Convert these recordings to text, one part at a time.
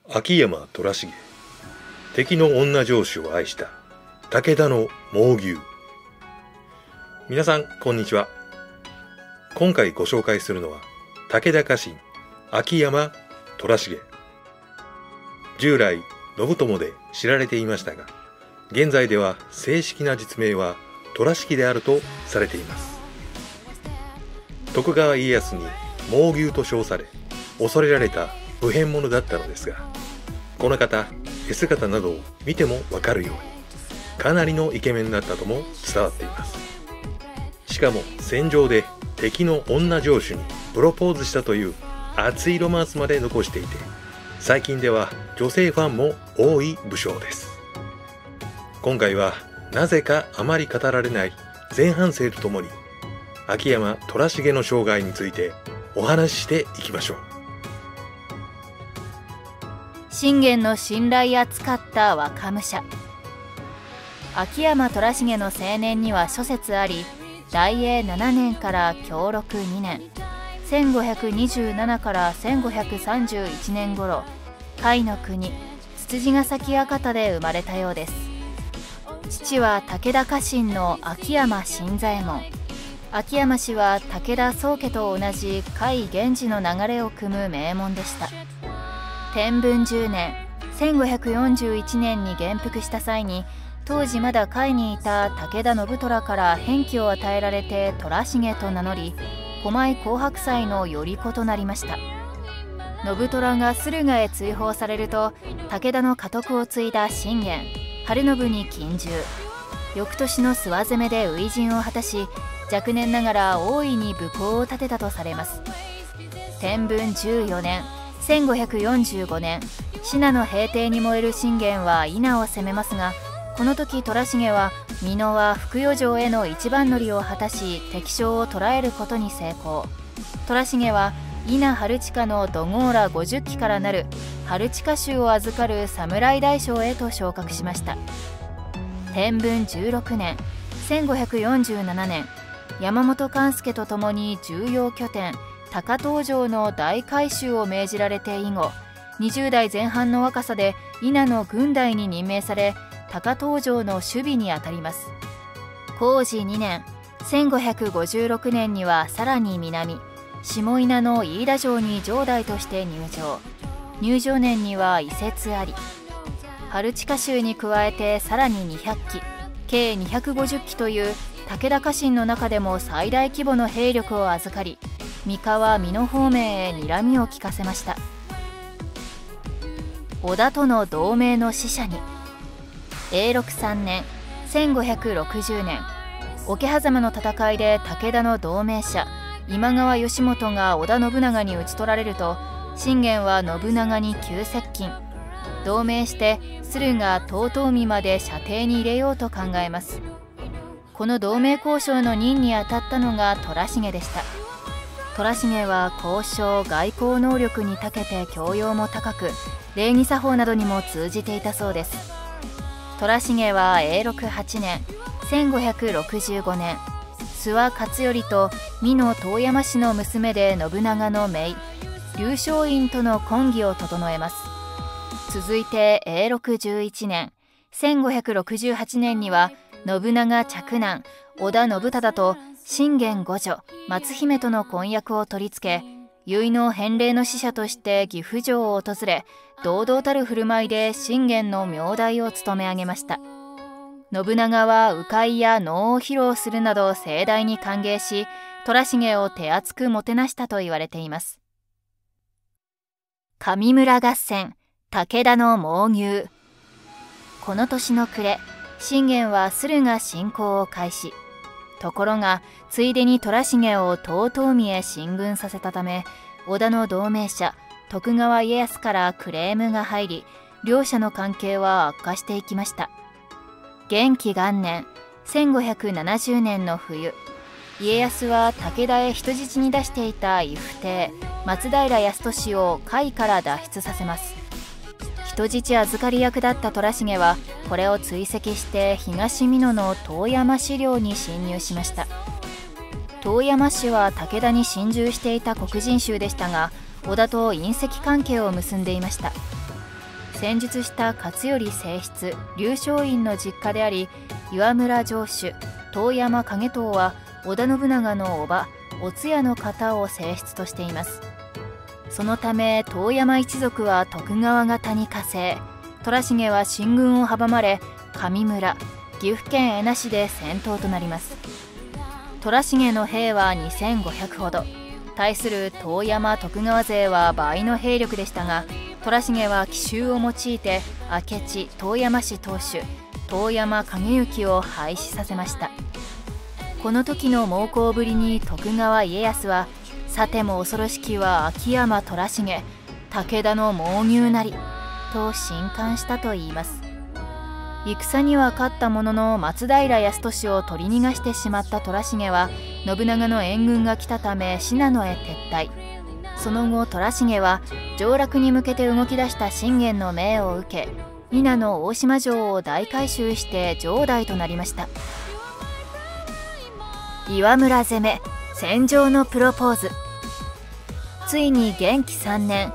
秋山虎重、敵の女城主を愛した武田の猛牛。皆さんこんにちは。今回ご紹介するのは武田家臣秋山虎重。従来信友で知られていましたが、現在では正式な実名は虎重であるとされています。徳川家康に猛牛と称され恐れられた不変者だったのですが、この方絵姿などを見てもわかるようにかなりのイケメンだったとも伝わっています。しかも戦場で敵の女城主にプロポーズしたという熱いロマンスまで残していて、最近では女性ファンも多い武将です。今回はなぜかあまり語られない前半生とともに秋山虎重の生涯についてお話ししていきましょう。 信玄の信頼厚かった若武者。秋山虎重の青年には諸説あり、大永7年から享禄2年、1527から1531年頃、甲斐の国つつじヶ崎館で生まれたようです。父は武田家臣の秋山新左衛門。秋山氏は武田宗家と同じ甲斐源氏の流れを組む名門でした。天文10年1541年に元服した際に、当時まだ甲斐にいた武田信虎から返記を与えられて虎重と名乗り、狛江紅白祭の頼子となりました。信虎が駿河へ追放されると、武田の家督を継いだ信玄晴信に近従。翌年の諏訪攻めで初陣を果たし、若年ながら大いに武功を立てたとされます。天文14年1545年、信濃平定に燃える信玄は伊那を攻めますが、この時虎重は美濃は福余城への一番乗りを果たし、敵将を捕らえることに成功。虎重は伊那春近の土豪ら50騎からなる春近衆を預かる侍大将へと昇格しました。天文16年1547年、山本勘助と共に重要拠点高遠城の大改修を命じられて以後、20代前半の若さで伊那の郡代に任命され、高遠城の守備にあたります。弘治2年1556年にはさらに南下伊那の飯田城に城代として入城。入城年には移設あり。春近衆に加えてさらに200騎計250騎という武田家臣の中でも最大規模の兵力を預かり、三河美濃方面へ睨みを利かせました。織田との同盟の使者に。永禄3年1560年、桶狭間の戦いで武田の同盟者今川義元が織田信長に討ち取られると、信玄は信長に急接近。同盟して駿河遠江まで射程に入れようと考えます。この同盟交渉の任に当たったのが虎重でした。虎重は交渉外交能力に長けて教養も高く、礼儀作法などにも通じていたそうです。虎重は永禄8年1565年、諏訪勝頼と美濃遠山氏の娘で信長の姪劉松院との婚儀を整えます。続いて永禄11年1568年には、信長嫡男織田信忠と信玄五女松姫との婚約を取り付け、結納返礼の使者として岐阜城を訪れ、堂々たる振る舞いで信玄の名代を務め上げました。信長は鵜飼や能を披露するなど盛大に歓迎し、虎重を手厚くもてなしたと言われています。上村合戦武田の猛牛。この年の暮れ、信玄は駿河侵攻を開始。ところがついでに虎重を遠江へ進軍させたため、織田の同盟者徳川家康からクレームが入り、両者の関係は悪化していきました。元亀元年1570年の冬、家康は武田へ人質に出していた伊布亭松平康利を甲斐から脱出させます。人質預かり役だった虎重はこれを追跡して東美濃の遠山市領に侵入しました。遠山氏は武田に侵襲していた黒人衆でしたが、織田と姻戚関係を結んでいました。 戦術した勝頼正室劉松院の実家であり、岩村城主遠山景遠は織田信長の叔母お通夜の方を正室としています。そのため遠山一族は徳川方に加勢、虎重は進軍を阻まれ上村、岐阜県恵那市で戦闘となります。虎重の兵は2500ほど、対する遠山徳川勢は倍の兵力でしたが、虎重は奇襲を用いて明智遠山氏当主遠山景行を廃止させました。この時の猛攻ぶりに徳川家康は、さても恐ろしきは秋山虎重、武田の猛牛なりと震撼したといいます。戦には勝ったものの松平康利を取り逃がしてしまった虎重は、信長の援軍が来たため信濃へ撤退。その後虎重は上洛に向けて動き出した信玄の命を受け、伊那の大島城を大改修して城代となりました。岩村攻め、戦場のプロポーズ。ついに元亀3年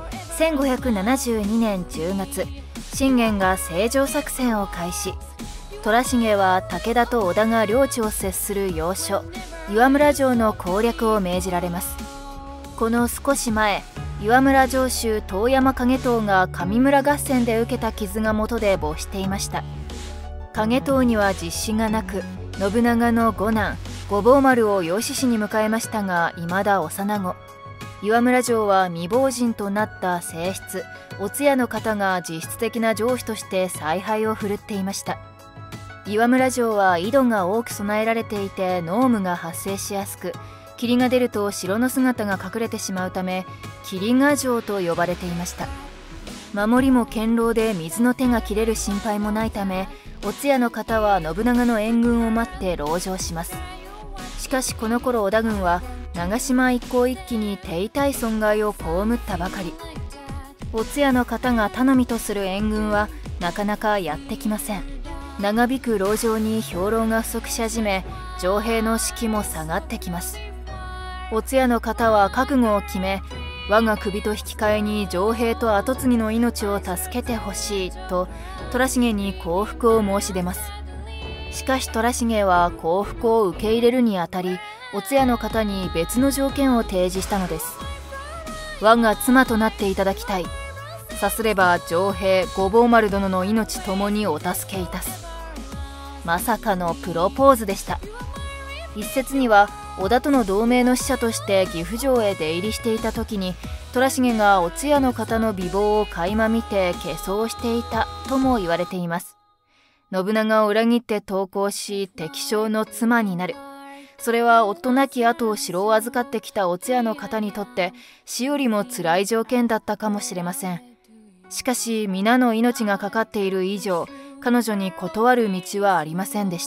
1572年10月、信玄が成城作戦を開始。虎重は武田と織田が領地を接する要所岩村城の攻略を命じられます。この少し前、岩村城主遠山景遠が上村合戦で受けた傷が元で没していました。景遠には実子がなく、信長の五男五坊丸を養子に迎えましたが、未だ幼子。岩村城は未亡人となった正室お通夜の方が実質的な城主として采配を振るっていました。岩村城は井戸が多く備えられていて濃霧が発生しやすく、霧が出ると城の姿が隠れてしまうため霧ヶ城と呼ばれていました。守りも堅牢で水の手が切れる心配もないため、お通夜の方は信長の援軍を待って籠城します。しかしこの頃織田軍は長島一向一揆に手痛い損害を被ったばかり。お通夜の方が頼みとする援軍はなかなかやってきません。長引く籠城に兵糧が不足し始め、城兵の士気も下がってきます。お通夜の方は覚悟を決め、我が首と引き換えに城兵と跡継ぎの命を助けてほしいと虎重に降伏を申し出ます。しかし虎重は降伏を受け入れるにあたり、お通夜の方に別の条件を提示したのです。我が妻となっていただきたい。さすれば城兵五坊丸殿の命ともにお助けいたす。まさかのプロポーズでした。一説には織田との同盟の使者として岐阜城へ出入りしていた時に、虎重がお通夜の方の美貌を垣間見て下装していたとも言われています。信長を裏切って投降し敵将の妻になる。それは夫亡き後を城を預かってきたお通夜の方にとって死よりも辛い条件だったかもしれません。しかし皆の命がかかっている以上、彼女に断る道はありませんでした。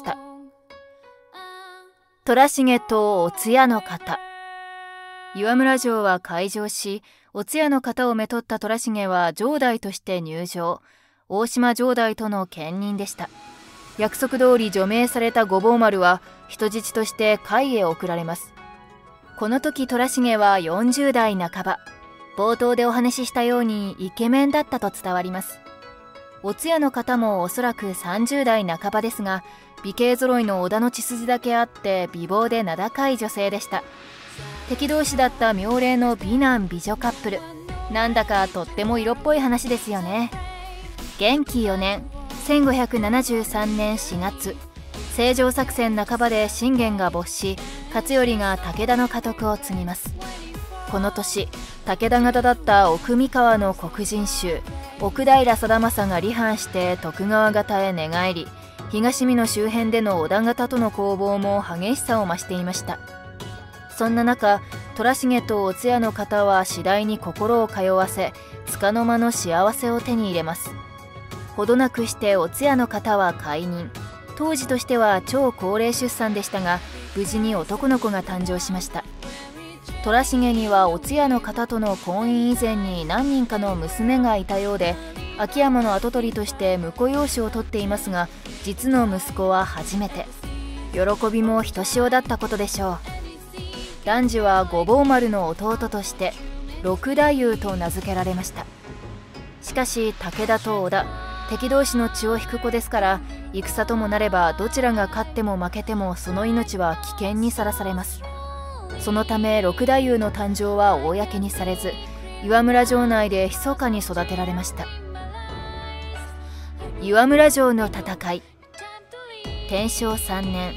虎重とお通夜の方。岩村城は開城し、お通夜の方をめとった虎重は城代として入城。大島城代との兼任でした。約束通り除名された五坊丸は人質として甲斐へ送られます。この時虎重は40代半ば。冒頭でお話ししたようにイケメンだったと伝わります。お通夜の方もおそらく30代半ばですが、美形揃いの織田の血筋だけあって美貌で名高い女性でした。敵同士だった妙齢の美男美女カップル。なんだかとっても色っぽい話ですよね。元亀4年1573年4月、成城作戦半ばで信玄が没し、勝頼が武田の家督を継ぎます。この年、武田方だった奥三河の黒人衆奥平貞政が離反して徳川方へ寝返り、東美濃周辺での織田方との攻防も激しさを増していました。そんな中、虎重とお通夜の方は次第に心を通わせ、束の間の幸せを手に入れます。ほどなくしてお通夜の方は解任。当時としては超高齢出産でしたが、無事に男の子が誕生しました。虎重にはお通夜の方との婚姻以前に何人かの娘がいたようで、秋山の跡取りとして婿養子を取っていますが、実の息子は初めて。喜びもひとしおだったことでしょう。男児は五坊丸の弟として六太夫と名付けられました。ししかし武田と織田、敵同士の血を引く子ですから、戦ともなればどちらが勝っても負けてもその命は危険にさらされます。そのため六太夫の誕生は公にされず、岩村城内で密かに育てられました。岩村城の戦い。天正3年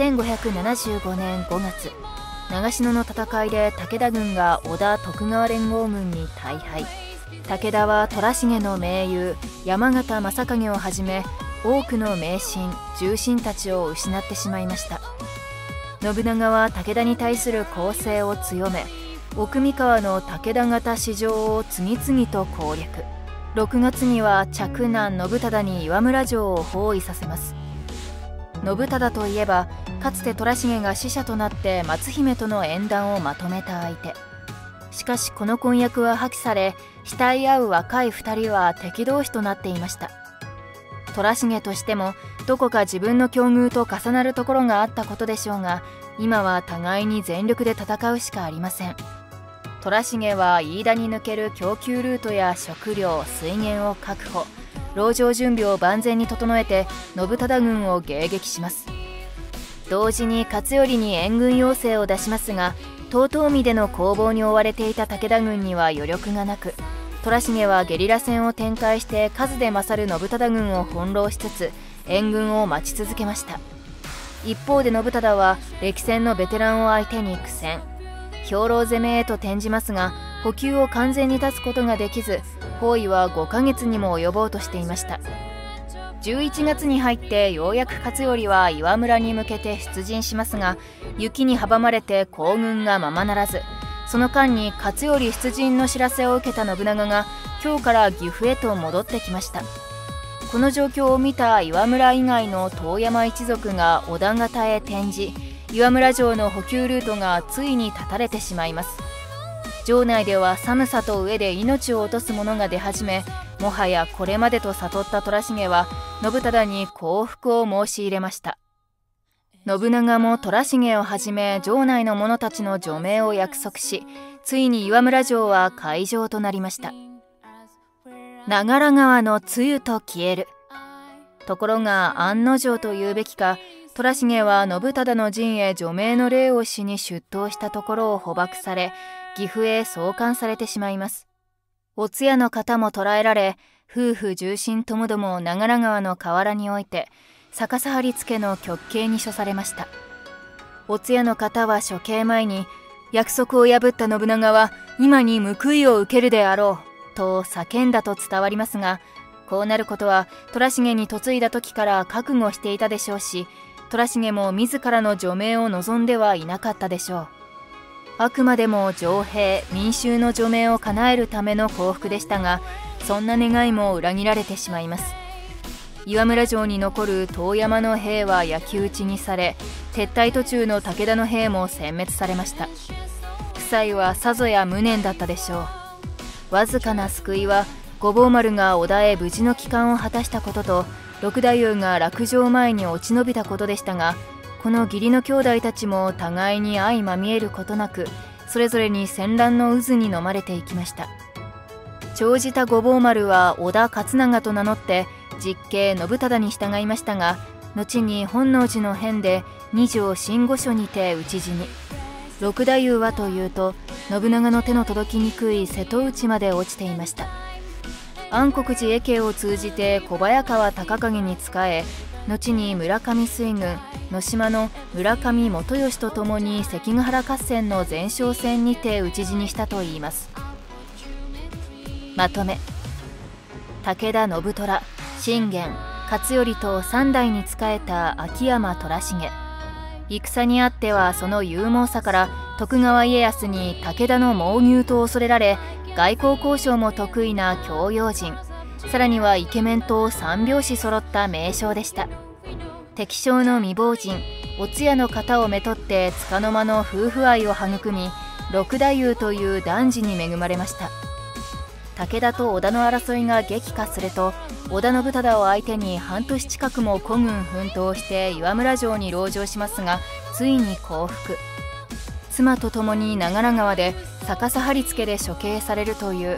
1575年5月、長篠の戦いで武田軍が織田徳川連合軍に大敗。武田は虎重の盟友山形正景をはじめ多くの名臣重臣たちを失ってしまいました。信長は武田に対する攻勢を強め、奥三河の武田方市場を次々と攻略。6月には嫡男信忠に岩村城を包囲させます。信忠といえば、かつて虎重が使者となって松姫との縁談をまとめた相手。しかしこの婚約は破棄され、慕い合う若い2人は敵同士となっていました。虎重としてもどこか自分の境遇と重なるところがあったことでしょうが、今は互いに全力で戦うしかありません。虎重は飯田に抜ける供給ルートや食料水源を確保、籠城準備を万全に整えて信忠軍を迎撃します。同時に勝頼に援軍要請を出しますが、遠江での攻防に追われていた武田軍には余力がなく、虎重はゲリラ戦を展開して数で勝る信忠軍を翻弄しつつ援軍を待ち続けました。一方で信忠は歴戦のベテランを相手に苦戦、兵糧攻めへと転じますが、補給を完全に断つことができず、包囲は5ヶ月にも及ぼうとしていました。11月に入ってようやく勝頼は岩村に向けて出陣しますが、雪に阻まれて行軍がままならず、その間に勝頼出陣の知らせを受けた信長が京から岐阜へと戻ってきました。この状況を見た岩村以外の遠山一族が織田方へ転じ、岩村城の補給ルートがついに断たれてしまいます。城内では寒さと飢えで命を落とす者が出始め、もはやこれまでと悟った虎重は信忠に降伏を申し入れました。信長も虎重をはじめ城内の者たちの除名を約束し、ついに岩村城は開城となりました。長良川の露と消える。ところが案の定というべきか、虎重は信忠の陣へ除名の礼をしに出頭したところを捕獲され、岐阜へ送還されてしまいます。お通夜の方も捕らえられ、夫婦重臣ともども長良川の河原において逆さ張り付けの極刑に処されました。お通夜の方は処刑前に、約束を破った信長は今に報いを受けるであろうと叫んだと伝わりますが、こうなることは虎重に嫁いだ時から覚悟していたでしょうし、虎重も自らの除名を望んではいなかったでしょう。あくまでも城兵民衆の除名を叶えるための降伏でしたが、そんな願いも裏切られてしまいます。岩村城に残る遠山の兵は焼き討ちにされ、撤退途中の武田の兵も殲滅されました。夫妻はさぞや無念だったでしょう。わずかな救いは五房丸が織田へ無事の帰還を果たしたことと、六太夫が落城前に落ち延びたことでしたが、この義理の兄弟たちも互いに相まみえることなく、それぞれに戦乱の渦に飲まれていきました。長じた五房丸は織田勝長と名乗って実兄信忠に従いましたが、後に本能寺の変で二条新御所にて討ち死に。六太夫はというと、信長の手の届きにくい瀬戸内まで落ちていました。安国寺家系を通じて小早川隆景に仕え、後に村上水軍野島の村上元義と共に関ヶ原合戦の前哨戦にて討ち死にしたといいます。まとめ。武田信虎、信玄、勝頼と3代に仕えた秋山虎重。戦にあってはその勇猛さから徳川家康に武田の猛牛と恐れられ、外交交渉も得意な教養人、さらにはイケメンと三拍子揃った名将でした。敵将の未亡人お通夜の方をめとって束の間の夫婦愛を育み、六太夫という男児に恵まれました。武田と織田の争いが激化すると、織田信忠を相手に半年近くも孤軍奮闘して岩村城に籠城しますが、ついに降伏。妻と共に長良川で逆さ張り付けで処刑されるという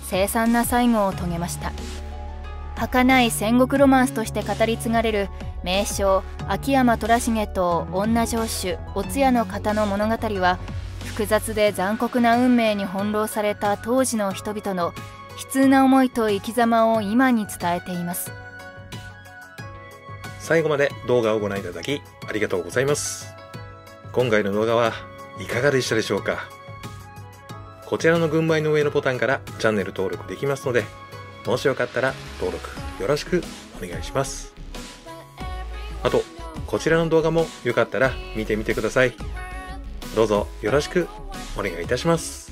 凄惨な最後を遂げました。儚い戦国ロマンスとして語り継がれる名将秋山虎重と女城主お通夜の方の物語は、複雑で残酷な運命に翻弄された当時の人々の悲痛な思いと生き様を今に伝えています。 最後まで動画をご覧いただきありがとうございます。今回の動画はいかがでしたでしょうか。こちらの軍配の上のボタンからチャンネル登録できますので、もしよかったら登録よろしくお願いします。あと、こちらの動画もよかったら見てみてください。どうぞよろしくお願いいたします。